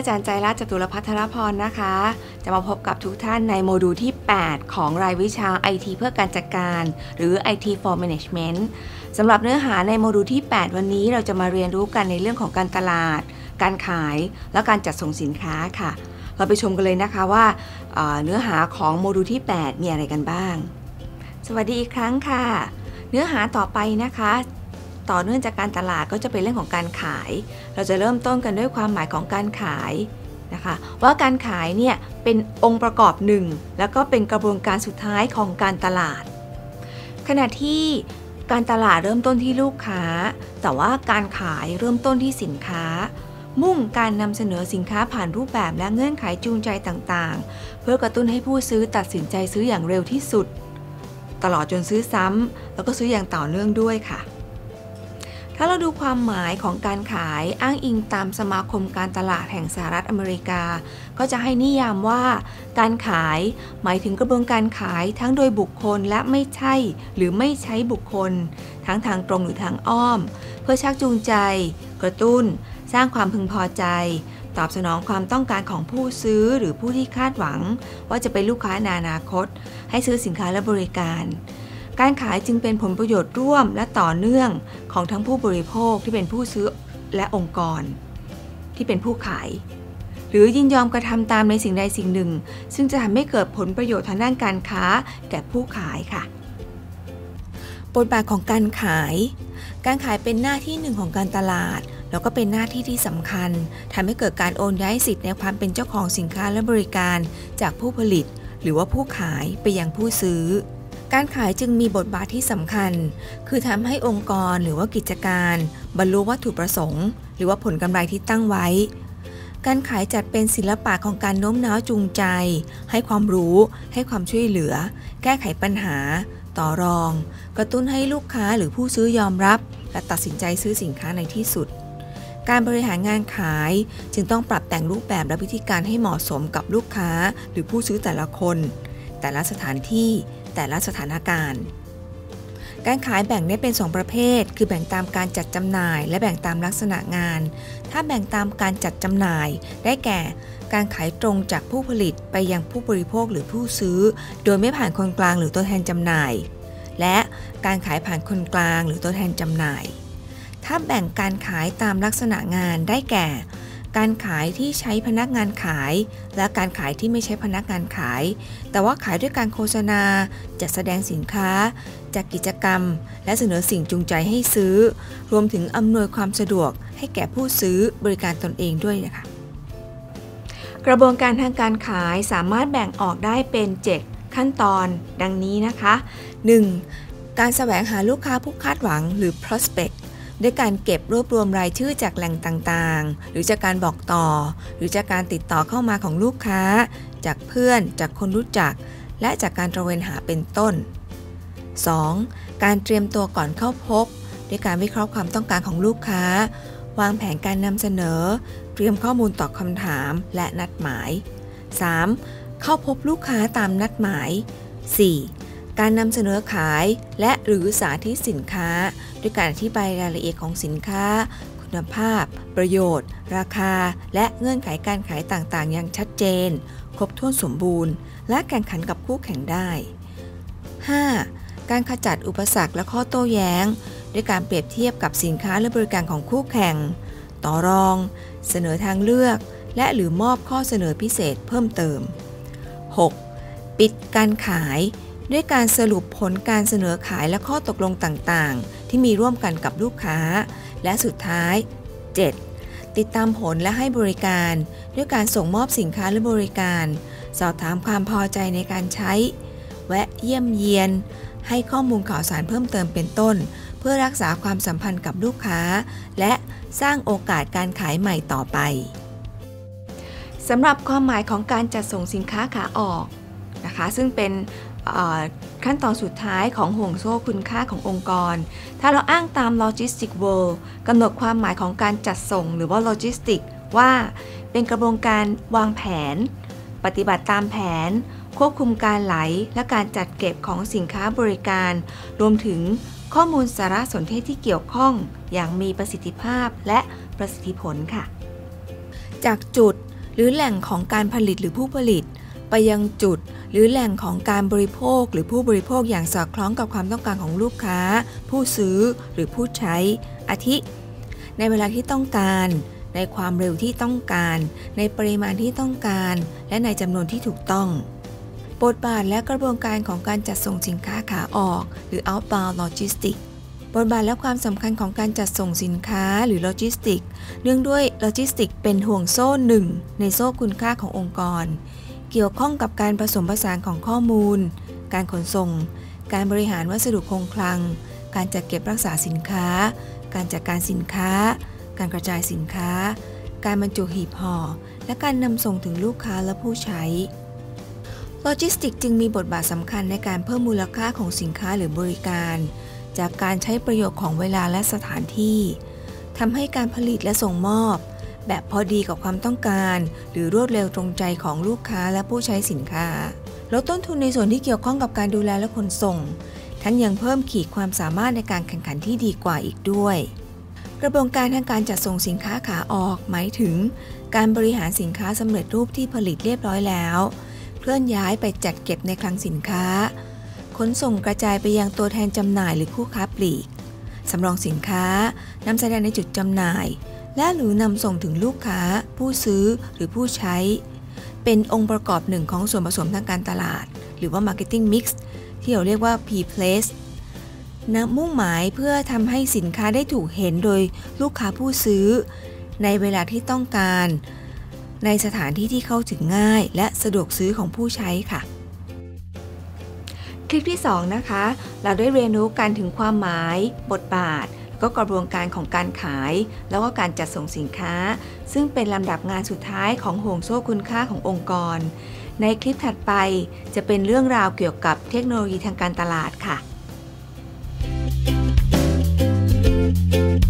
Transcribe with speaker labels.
Speaker 1: อาจารย์ใจรัตน์ จตุรพัทรพรนะคะจะมาพบกับทุกท่านในโมดูลที่ 8 ของรายวิชา IT เพื่อการจัดการหรือ IT for Management สำหรับเนื้อหาในโมดูลที่ 8 วันนี้เราจะมาเรียนรู้กันในเรื่องของการตลาดการขายและการจัดส่งสินค้าค่ะเราไปชมกันเลยนะคะว่าเนื้อหาของโมดูลที่ 8 มีอะไรกันบ้างสวัสดีอีกครั้งค่ะเนื้อหาต่อไปนะคะต่อเนื่องจากการตลาดก็จะเป็นเรื่องของการขายเราจะเริ่มต้นกันด้วยความหมายของการขายนะคะว่าการขายเนี่ยเป็นองค์ประกอบหนึ่งแล้วก็เป็นกระบวนการสุดท้ายของการตลาดขณะที่การตลาดเริ่มต้นที่ลูกค้าแต่ว่าการขายเริ่มต้นที่สินค้ามุ่งการนำเสนอสินค้าผ่านรูปแบบและเงื่อนไขจูงใจต่างๆเพื่อกระตุ้นให้ผู้ซื้อตัดสินใจซื้ออย่างเร็วที่สุดตลอดจนซื้อซ้ำแล้วก็ซื้ออย่างต่อเนื่องด้วยค่ะถ้าเราดูความหมายของการขายอ้างอิงตามสมาคมการตลาดแห่งสหรัฐอเมริกาก็จะให้นิยามว่าการขายหมายถึงกระบวนการขายทั้งโดยบุคคลและไม่ใช่หรือไม่ใช้บุคคลทั้งทางตรงหรือทางอ้อมเพื่อชักจูงใจกระตุ้นสร้างความพึงพอใจตอบสนองความต้องการของผู้ซื้อหรือผู้ที่คาดหวังว่าจะเป็นลูกค้าในอนาคตให้ซื้อสินค้าและบริการการขายจึงเป็นผลประโยชน์ร่วมและต่อเนื่องของทั้งผู้บริโภคที่เป็นผู้ซื้อและองค์กรที่เป็นผู้ขายหรือยินยอมกระทำตามในสิ่งใดสิ่งหนึ่งซึ่งจะทำให้เกิดผลประโยชน์ทางด้านการค้าแก่ผู้ขายค่ะบทบาทของการขายเป็นหน้าที่หนึ่งของการตลาดแล้วก็เป็นหน้าที่ที่สำคัญทำให้เกิดการโอนย้ายสิทธิ์ในความเป็นเจ้าของสินค้าและบริการจากผู้ผลิตหรือว่าผู้ขายไปยังผู้ซื้อการขายจึงมีบทบาทที่สำคัญคือทำให้องค์กรหรือว่ากิจการบรรลุวัตถุประสงค์หรือว่าผลกำไรที่ตั้งไว้การขายจัดเป็นศิลปะของการโน้มน้าวจูงใจให้ความรู้ให้ความช่วยเหลือแก้ไขปัญหาต่อรองกระตุ้นให้ลูกค้าหรือผู้ซื้อยอมรับและตัดสินใจซื้อสินค้าในที่สุดการบริหารงานขายจึงต้องปรับแต่งรูปแบบและวิธีการให้เหมาะสมกับลูกค้าหรือผู้ซื้อแต่ละคนแต่ละสถานที่แต่ละสถานการณ์การขายแบ่งได้เป็น2ประเภทคือแบ่งตามการจัดจำหน่ายและแบ่งตามลักษณะงานถ้าแบ่งตามการจัดจำหน่ายได้แก่การขายตรงจากผู้ผลิตไปยังผู้บริโภคหรือผู้ซื้อโดยไม่ผ่านคนกลางหรือตัวแทนจำหน่ายและการขายผ่านคนกลางหรือตัวแทนจำหน่ายถ้าแบ่งการขายตามลักษณะงานได้แก่การขายที่ใช้พนักงานขายและการขายที่ไม่ใช้พนักงานขายแต่ว่าขายด้วยการโฆษณาจัดแสดงสินค้าจัดกิจกรรมและเสนอสิ่งจูงใจให้ซื้อรวมถึงอำนวยความสะดวกให้แก่ผู้ซื้อบริการตนเองด้วยนะคะกระบวนการทางการขายสามารถแบ่งออกได้เป็น7ขั้นตอนดังนี้นะคะ 1. การแสวงหาลูกค้าผู้คาดหวังหรือ prospectด้วยการเก็บรวบรวมรายชื่อจากแหล่งต่างๆหรือจากการบอกต่อหรือจากการติดต่อเข้ามาของลูกค้าจากเพื่อนจากคนรู้จักและจากการตระเวนหาเป็นต้น 2. การเตรียมตัวก่อนเข้าพบด้วยการวิเคราะห์ความต้องการของลูกค้าวางแผนการนำเสนอเตรียมข้อมูลตอบคำถามและนัดหมาย 3. เข้าพบลูกค้าตามนัดหมาย 4. การนำเสนอขายและหรือสาธิตสินค้าด้วยการอธิบายรายละเอียดของสินค้าคุณภาพประโยชน์ราคาและเงื่อนไขการขายต่างๆอย่างชัดเจนครบถ้วนสมบูรณ์และแข่งขันกับคู่แข่งได้ 5. การขจัดอุปสรรคและข้อโต้แย้งด้วยการเปรียบเทียบกับสินค้าและบริการของคู่แข่งต่อรองเสนอทางเลือกและหรือมอบข้อเสนอพิเศษเพิ่มเติม 6. ปิดการขายด้วยการสรุปผลการเสนอขายและข้อตกลงต่างๆที่มีร่วมกันกับลูกค้าและสุดท้าย 7. ติดตามผลและให้บริการด้วยการส่งมอบสินค้าและบริการสอบถามความพอใจในการใช้แวะเยี่ยมเยียนให้ข้อมูลข่าวสารเพิ่มเติมเป็นต้นเพื่อรักษาความสัมพันธ์กับลูกค้าและสร้างโอกาสการขายใหม่ต่อไปสำหรับความหมายของการจัดส่งสินค้าขาออกนะคะซึ่งเป็นขั้นตอนสุดท้ายของห่วงโซ่คุณค่าขององค์กรถ้าเราอ้างตาม Logistic World กำหนดความหมายของการจัดส่งหรือว่า Logistics ว่าเป็นกระบวนการวางแผนปฏิบัติตามแผนควบคุมการไหลและการจัดเก็บของสินค้าบริการรวมถึงข้อมูลสารสนเทศที่เกี่ยวข้องอย่างมีประสิทธิภาพและประสิทธิผลค่ะจากจุดหรือแหล่งของการผลิตหรือผู้ผลิตไปยังจุดหรือแหล่งของการบริโภคหรือผู้บริโภคอย่างสอดคล้องกับความต้องการของลูกค้าผู้ซื้อหรือผู้ใช้อาทิในเวลาที่ต้องการในความเร็วที่ต้องการในปริมาณที่ต้องการและในจำนวนที่ถูกต้องบทบาทและกระบวนการของการจัดส่งสินค้าขาออกหรือ outbound logistics บทบาทและความสำคัญของการจัดส่งสินค้าหรือโลจิสติกเนื่องด้วยโลจิสติกเป็นห่วงโซ่หนึ่งในโซ่คุณค่าขององค์กรเกี่ยวข้องกับการผสมผสานของข้อมูลการขนส่งการบริหารวัสดุคงคลังการจัดเก็บรักษาสินค้าการจัดการสินค้าการกระจายสินค้าการบรรจุหีบห่อและการนำส่งถึงลูกค้าและผู้ใช้โลจิสติกจึงมีบทบาทสำคัญในการเพิ่มมูลค่าของสินค้าหรือบริการจากการใช้ประโยชน์ของเวลาและสถานที่ทำให้การผลิตและส่งมอบแบบพอดีกับความต้องการหรือรวดเร็วตรงใจของลูกค้าและผู้ใช้สินค้าลดต้นทุนในส่วนที่เกี่ยวข้องกับการดูแลและขนส่งทั้งยังเพิ่มขีดความสามารถในการแข่งขันที่ดีกว่าอีกด้วยกระบวนการทางการจัดส่งสินค้าขาออกหมายถึงการบริหารสินค้าสำเร็จรูปที่ผลิตเรียบร้อยแล้วเคลื่อนย้ายไปจัดเก็บในคลังสินค้าขนส่งกระจายไปยังตัวแทนจำหน่ายหรือผู้ค้าปลีกสำรองสินค้านำแสดงในจุดจำหน่ายและหรือนำส่งถึงลูกค้าผู้ซื้อหรือผู้ใช้เป็นองค์ประกอบหนึ่งของส่วนผสมทางการตลาดหรือว่า Marketing Mix ที่เราเรียกว่า P-Place มุ่งหมายเพื่อทำให้สินค้าได้ถูกเห็นโดยลูกค้าผู้ซื้อในเวลาที่ต้องการในสถานที่ที่เข้าถึงง่ายและสะดวกซื้อของผู้ใช้ค่ะคลิปที่2นะคะเราได้เรียนรู้กันถึงความหมายบทบาทแล้วก็กระบวนการของการขายแล้วก็การจัดส่งสินค้าซึ่งเป็นลำดับงานสุดท้ายของห่วงโซ่คุณค่าขององค์กรในคลิปถัดไปจะเป็นเรื่องราวเกี่ยวกับเทคโนโลยีทางการตลาดค่ะ